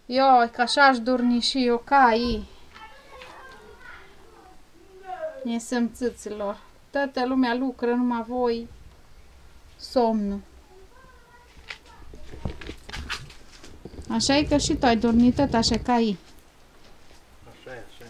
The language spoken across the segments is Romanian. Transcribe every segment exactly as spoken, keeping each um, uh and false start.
Ioi, că așa-și dorni și eu, cai. Ne sămțâților. Toată lumea lucră, numai voi somnul. Așa e că și tu ai dormit tot așa ca ei. Așa e, așa e.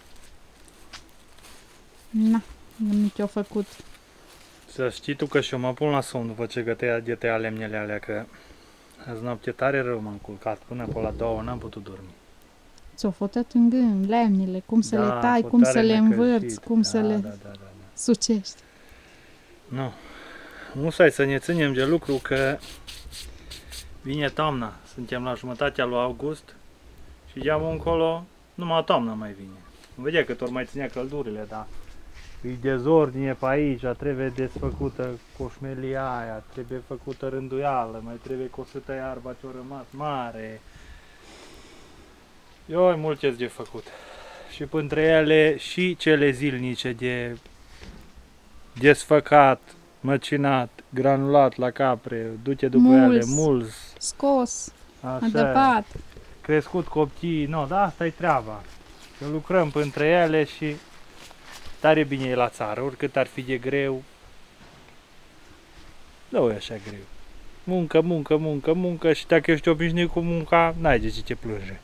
Na, nu ce-o făcut. Să știi tu că și eu mă pun la somn după ce gătea de tăia lemnele alea, că azi noapte tare rău m-am culcat, până pe la două n-am putut dormi. Ți-o făcut în gând lemnele, cum să Da, le tai, cu cum tare să le necăjit. învârți, cum Da, să le da, da, da, da. sucești. Nu. Musai să ne ținem de lucru că vine toamna. Suntem la jumătatea lui august și de-abă încolo numai toamna mai vine. Vedea că tot mai ținea căldurile, dar e dezordine pe aici, trebuie desfăcută coșmelia aia, trebuie făcută rânduială, mai trebuie cosită iarba ce-a rămas mare. Eu mult ce de făcut. Și printre ele și cele zilnice de desfăcat, măcinat, granulat la capre, du-te după Mulți. ele, mulți, Scos, așa, adăpat. crescut copii, nu, da, asta e treaba. Că lucrăm printre ele și tare bine e la țară, oricât ar fi de greu, nu e așa greu. Muncă, muncă, muncă, muncă și dacă ești obișnuit cu munca, n-ai de ce te plânge.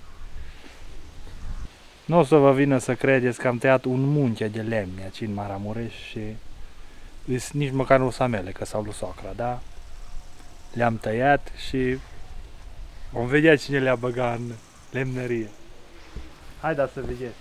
Nu o să vă vină să credeți că am tăiat un munte de lemne aici în Maramureș și îs nici măcar nu s-a mele, că s-au lui socra, da? Le-am tăiat și vom vedea cine le-a băgat în lemnărie. Haideți să vedeți.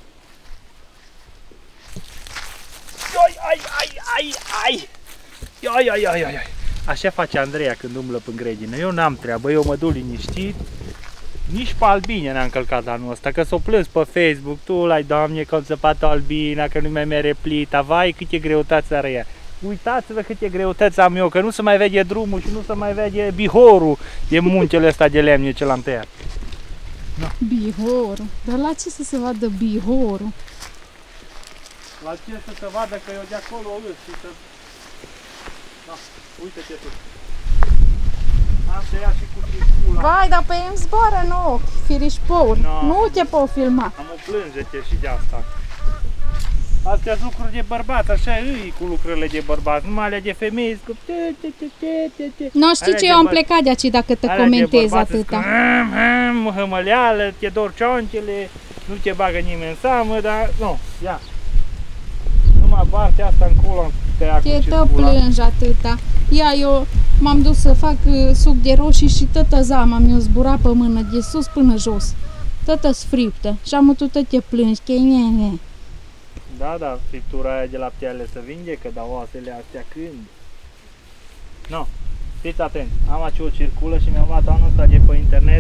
Ai, ai, ai, ai, ai! Ai, ai, ai, ai, ai! Așa face Andreea când umblă pîn grădină. Eu n-am treabă, eu mă duc liniștit. Nici pe Albine n-am călcat anul ăsta, că s-o plâns pe Facebook. Tu l-ai, Doamne, că am țăpat-o Albina, că nu mi-a mere plita. Vai, câte greutăți are ea. Uitați-vă câte greutăți am eu, că nu se mai vede drumul și nu se mai vede bihorul de muntele ăsta de lemne ce l-am tăiat. No. Bihorul. Dar la ce să se vadă bihorul? La ce să se vadă că eu de acolo îs și să... Da, uite-te tu. Am tăiat și cu circula. Vai, dar pe îmi zboară în ochi, firișpouri. No. Nu te pot filma. Am o plângete și de asta. Astea sunt lucruri de bărbat, așa e cu lucrurile de bărbat, numai alea de femei cu... Nu știi ce, eu am plecat de aici dacă te comentez atâta. Hămăleală, te dor cionchele, nu te bagă nimeni în seamă, dar nu, ia. Numai partea asta încolo am tăiat cu Te circula. plângi atâta. Ia, eu m-am dus să fac suc de roșii și tătă zama mi-a zburat pe mână, de sus până jos. Tătă sfriptă și am putut să te plângi, că e. Da, da, friptura aia de la pteale se vindecă, dar oasele astea când? Nu, fiți atenți, am aici o circulă și mi-am luat anul ăsta de pe internet.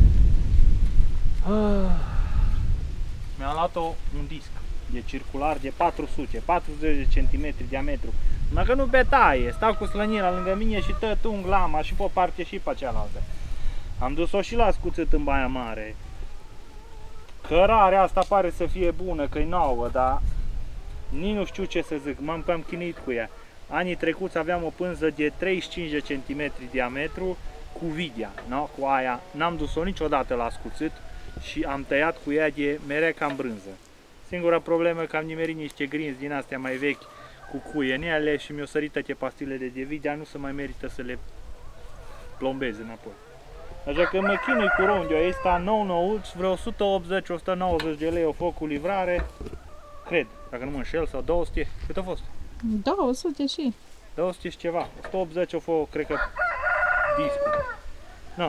Mi-am luat -o, un disc de circular de patru sute, patruzeci de centimetri diametru. Numai că nu betaie, stau cu slănirea lângă mine și tot ung lama și pe o parte și pe cealaltă. Am dus-o și la scuțit în Baia Mare. Cărarea asta pare să fie bună, că e nouă, dar nici nu știu ce să zic, m-am cam chinuit cu ea. Anii trecuți aveam o pânză de treizeci și cinci de centimetri diametru cu vidia, no? Cu aia n-am dus-o niciodată la scuțit și am tăiat cu ea de mereca în brânză. Singura problemă că am nimerit niște grinzi din astea mai vechi cu cuie în ele și mi-o sărit toate pastilele de vidia, nu se mai merită să le plombez înapoi. Așa că mă chinui cu rondiul ăsta nou nouț, vreo o sută optzeci - o sută nouăzeci de lei o foc cu livrare, cred, dacă nu mă înșel, sau două sute, cât a fost? două sute și. două sute și ceva, o sută optzeci o foc, cred că, discul. No.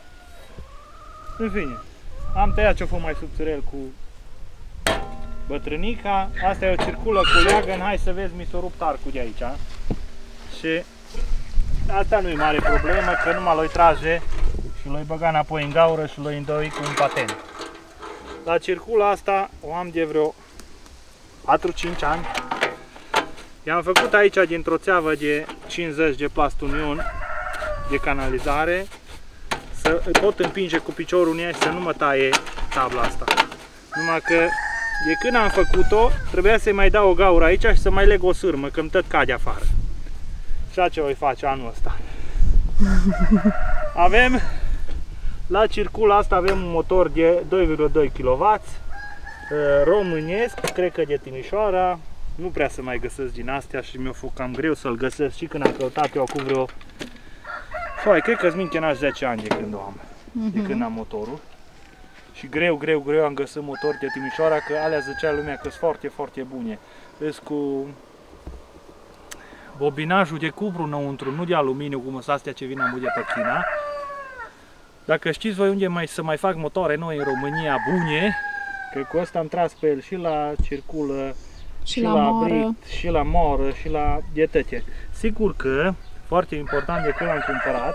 În fine, am tăiat ce-o fost mai subțirel cu bătrânica, asta e o circulă cu leagăn, hai să vezi, mi s-a rupt arcul de aici. Și asta nu e mare problemă, că numai l-o trage și l-o băga înapoi în gaură și l-o îndoi cu un patent. La circula asta o am de vreo patru cinci ani. I-am făcut aici dintr-o țeavă de cincizeci de plastuniuni de canalizare, să pot împinge cu piciorul în ea și să nu mă taie tabla asta. Numai că de când am făcut-o, trebuia să-i mai dau o gaură aici și să mai leg o sârmă, că îmi tot cade afară. Și ce voi face anul ăsta. Avem La circul asta avem un motor de doi virgulă doi kilowați, românesc, cred că de Timișoara. Nu prea să mai găsesc din astea și mi-a fost cam greu să-l găsesc și când am căutat eu acum vreo... Fai, cred că-ți minche zece ani de când o am, uh-huh. de când am motorul. Și greu, greu, greu am găsit motor de Timișoara, că alea zicea lumea că sunt foarte, foarte bune. Vezi cu bobinajul de cupru înăuntru, nu de aluminiu, cum sunt astea ce vin am de pe China. Dacă știți voi unde mai să mai fac motoare noi în România bune, că cu ăsta am tras pe el și la circulă, și, și la, la brict, și la moră, și la dietete. Sigur că, foarte important de când am cumpărat,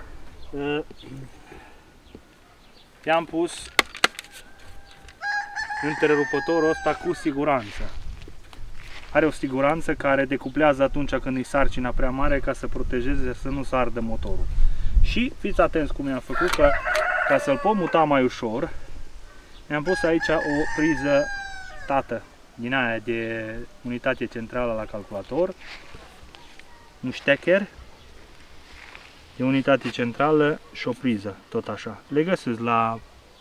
i-am pus întrerupătorul ăsta cu siguranță. Are o siguranță care decuplează atunci când îi sarcina prea mare ca să protejeze, să nu se ardă motorul. Și fiți atenți cum i-am făcut, că ca să-l pot muta mai ușor, mi-am pus aici o priză tată din aia de unitate centrală la calculator, un stecker de unitate centrală și o priză, tot așa. Le găsesc la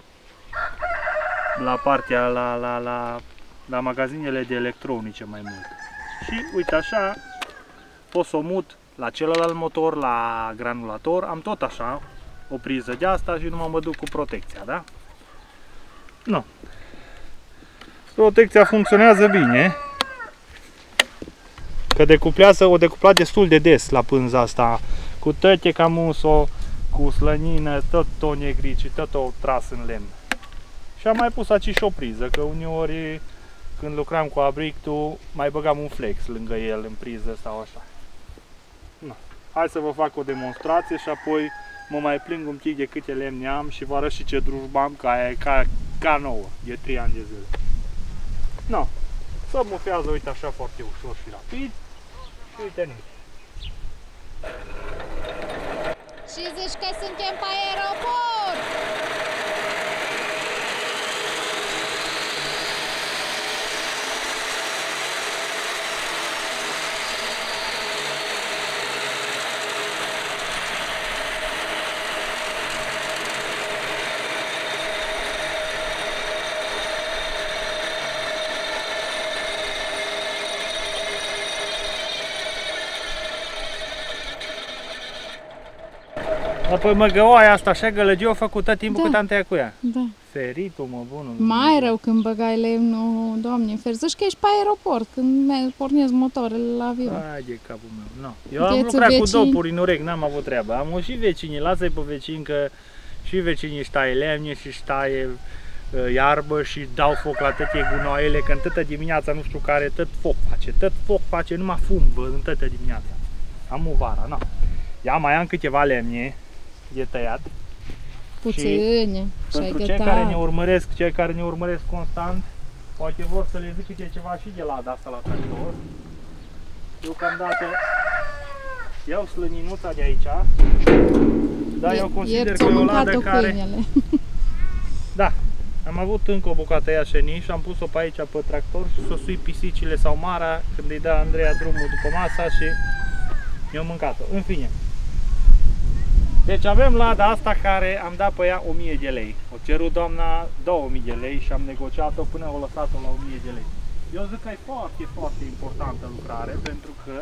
la partea, la, la, la, la magazinele de electronice mai mult. Și uite așa, pot să o mut la celălalt motor, la granulator, am tot așa o priză de asta și nu mă duc cu protecția, da? Nu. Protecția funcționează bine, că decuplează, o decuplat destul de des la pânza asta, cu tăte camuso, cu slănină, tot o negrici, tot o tras în lemn. Și am mai pus aici și o priză, că uneori când lucram cu abrictul mai băgam un flex lângă el în priză sau așa. No. Hai să vă fac o demonstrație și apoi mă mai plâng un pic de câte lemne am și vă arăt și ce drujbă am, ca, ca, ca nouă, de trei ani de zile. No. Se mufează, uite așa, foarte ușor și rapid. Și uite nici. Și zici că suntem pe aeroport! Apoi măgăoaia asta așa gălăgie o făcut tot timpul da. cât am tăiat cu ea. Da. Feritul, mă, bunul. Mai rău când băgai lemnul, Doamne, fer. Zici că ești pe aeroport, când pornesc motoarele la avion. Hai de capul meu, no. Eu am lucrat vecini... cu dopuri în urechi, n-am avut treabă. Am și vecinii, lasă-i pe vecini că și vecinii își taie lemne și își taie uh, iarbă și dau foc la toate gunoaiele, că în toată dimineața nu știu care, tot foc face, tot foc face, numai fum bă, în toată dimineața. Am o vara, na. Ia mai am câteva lemne de tăiat. Puține. Și pentru cei care ne urmăresc, cei care ne urmăresc constant, poate vor să le zic câte ceva și de lada asta la tractor. Deocamdată iau slăninuța de aici, dar eu consider că e o ladă care... Da, am avut încă o bucată iașenii și am pus-o pe aici pe tractor și să o sui pisicile sau mara când îi dă Andreea drumul după masa și mi-au mâncat-o. În fine. Deci avem lada asta care am dat pe ea o mie de lei. O cerut doamna două mii de lei și am negociat-o până o lăsat-o la o mie de lei. Eu zic că e foarte, foarte importantă lucrare pentru că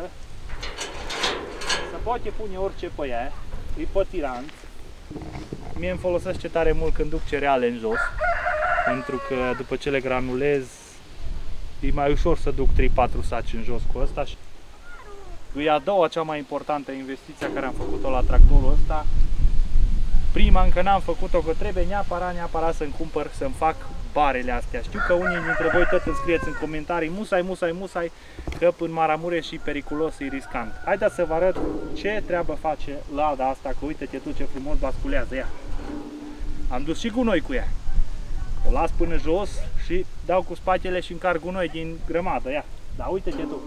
se poate pune orice pe ea, e pe tirant. Mie îmi folosește tare mult când duc cereale în jos, pentru că după ce le granulez e mai ușor să duc trei patru saci în jos cu ăsta. E a doua cea mai importantă investiție care am făcut-o la tractorul ăsta. Prima încă n-am făcut-o, că trebuie neapărat, neapărat să-mi cumpăr, să-mi fac barele astea. Știu că unii dintre voi tot îmi scrieți în comentarii musai, musai, musai, că în Maramureș și periculos, e riscant. Haideți să vă arăt ce treabă face lada asta, că uite-te tu ce frumos basculează ea. Am dus și gunoi cu ea. O las până jos și dau cu spatele și încarc gunoi din grămadă, ia. Da, uite-te tu.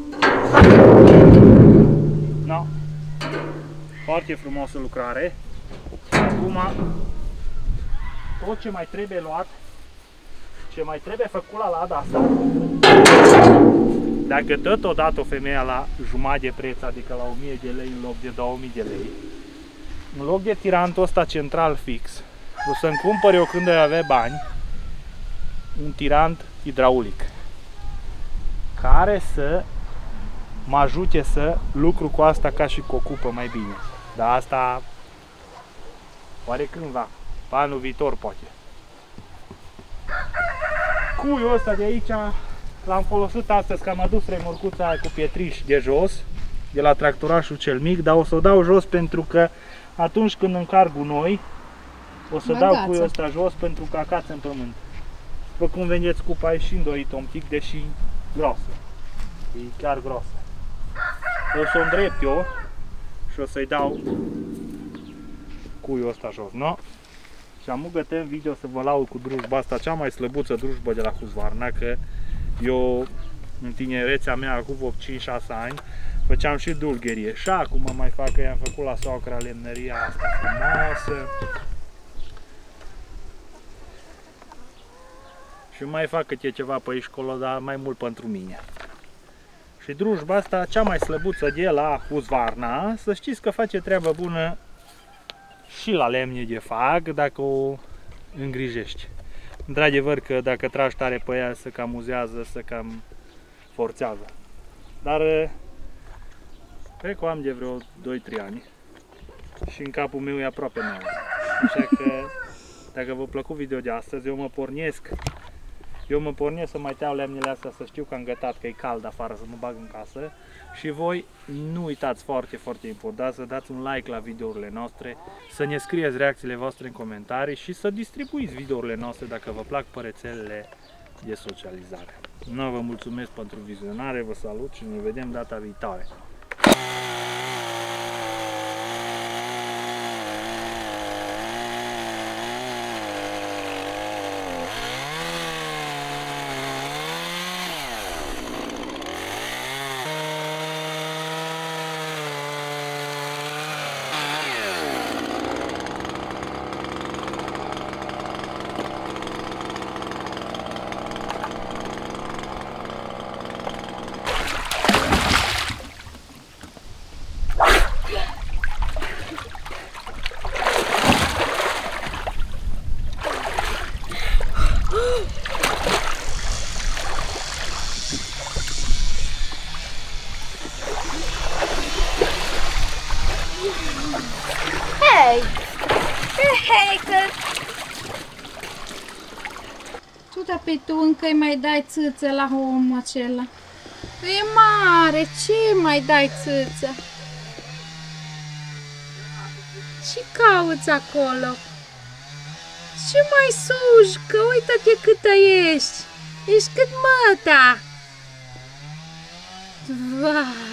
No. Foarte frumoasă lucrare. Acum, tot ce mai trebuie luat, ce mai trebuie făcut la lada asta, dacă tot o dat o femeie la jumătate de preț, adică la o mie de lei în loc de două mii de lei, în loc de tirantul ăsta central fix, o să-mi cumpăr eu când voi avea bani un tirant hidraulic care să mă ajute să lucru cu asta ca și cu o cupă mai bine. Dar asta oare cândva, pe anul viitor poate. Cuiul ăsta de aici l-am folosit astăzi, că am adus remorcuța aia cu pietriș de jos, de la tractorașul cel mic, dar o să o dau jos pentru că atunci când încarc gunoi, o să Bagață. dau cuiul ăsta jos pentru că acață în pământ. După cum vedeți, cupa e și îndoită un pic, deși groasă. E chiar groasă. O să o îndrept eu și o să-i dau cuiul ăsta jos, nu? Și am gătit în video să vă laud cu drujba asta, cea mai slăbuță drujbă de la Husqvarna, că eu în tinerețea mea, acum vreo cinci șase ani, făceam și dulgherie. Și acum mă mai fac, că i-am făcut la soacra lemneria asta frumoasă. Și mai fac câte ceva pe aici colo, dar mai mult pentru mine. Și drujba asta, cea mai slăbuță de la Husqvarna, să știți că face treabă bună și la lemne de fac, dacă o îngrijești. Într-adevăr că dacă tragi tare pe ea, se cam uzează, se cam forțează. Dar cred că o am de vreo doi trei ani și în capul meu e aproape nouă. Așa că dacă v-a plăcut video de astăzi, eu mă pornesc Eu mă pornesc să mai teau lemnele astea, să știu că am gătat, că e cald afară, să mă bag în casă. Și voi nu uitați, foarte, foarte important, să dați un like la videourile noastre, să ne scrieți reacțiile voastre în comentarii și să distribuiți videourile noastre dacă vă plac pe rețelele de socializare. Noi vă mulțumesc pentru vizionare, vă salut și ne vedem data viitoare. Hei! Hei, că... Tu, dar pe tu încă îi mai dai țâță la omul acela? E mare, ce mai dai țâță? Ce cauți acolo? Ce mai suși? Că uită-te câtă ești! Ești cât măta! Vai!